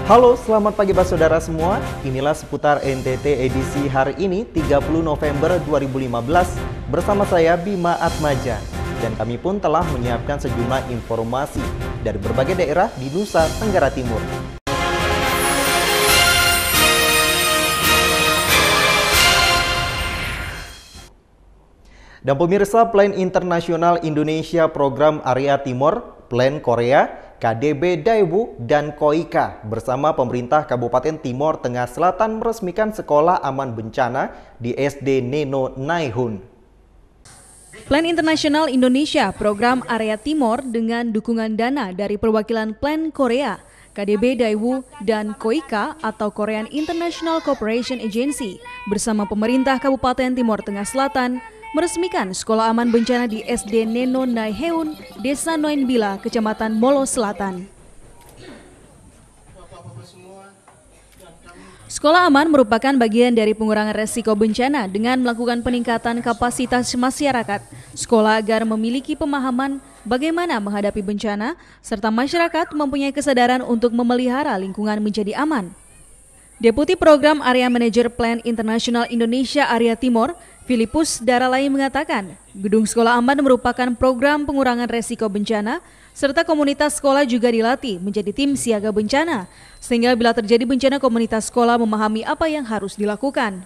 Halo, selamat pagi Pak Saudara semua. Inilah seputar NTT edisi hari ini 30 November 2015 bersama saya Bima Atmaja. Dan kami pun telah menyiapkan sejumlah informasi dari berbagai daerah di Nusa Tenggara Timur. Dan pemirsa, Plan Internasional Indonesia Program Area Timor, Plan Korea, KDB Daewoo, dan KOIKA bersama pemerintah Kabupaten Timor Tengah Selatan meresmikan sekolah aman bencana di SD Neno Naihun. Plan Internasional Indonesia Program Area Timor dengan dukungan dana dari perwakilan Plan Korea, KDB Daewoo, dan KOIKA atau Korean International Cooperation Agency bersama pemerintah Kabupaten Timor Tengah Selatan meresmikan sekolah aman bencana di SD Neno Naihun, Desa Noinbila, Kecamatan Molo Selatan. Sekolah aman merupakan bagian dari pengurangan resiko bencana dengan melakukan peningkatan kapasitas masyarakat sekolah agar memiliki pemahaman bagaimana menghadapi bencana, serta masyarakat mempunyai kesadaran untuk memelihara lingkungan menjadi aman. Deputi Program Area Manager Plan Internasional Indonesia Area Timor, Filipus Daralai mengatakan, gedung sekolah aman merupakan program pengurangan resiko bencana, serta komunitas sekolah juga dilatih menjadi tim siaga bencana, sehingga bila terjadi bencana komunitas sekolah memahami apa yang harus dilakukan.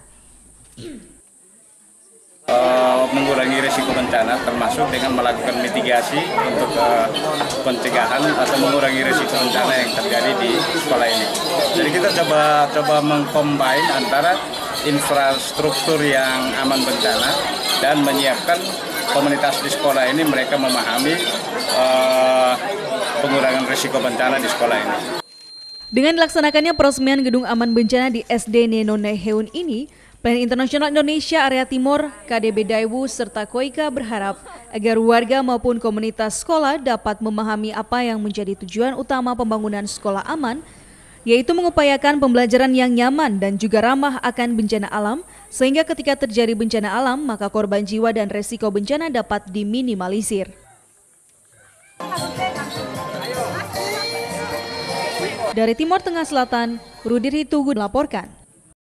Mengurangi risiko bencana termasuk dengan melakukan mitigasi untuk pencegahan atau mengurangi risiko bencana yang terjadi di sekolah ini. Jadi kita coba mengcombine antara infrastruktur yang aman bencana dan menyiapkan komunitas di sekolah ini, mereka memahami pengurangan risiko bencana di sekolah ini. Dengan dilaksanakannya peresmian gedung aman bencana di SD Neno Naihun ini, Plan Internasional Indonesia Area Timor, KDB Daewoo, serta KOIKA berharap agar warga maupun komunitas sekolah dapat memahami apa yang menjadi tujuan utama pembangunan sekolah aman, yaitu mengupayakan pembelajaran yang nyaman dan juga ramah akan bencana alam, sehingga ketika terjadi bencana alam, maka korban jiwa dan resiko bencana dapat diminimalisir. Dari Timor Tengah Selatan, Rudi Ritugu melaporkan.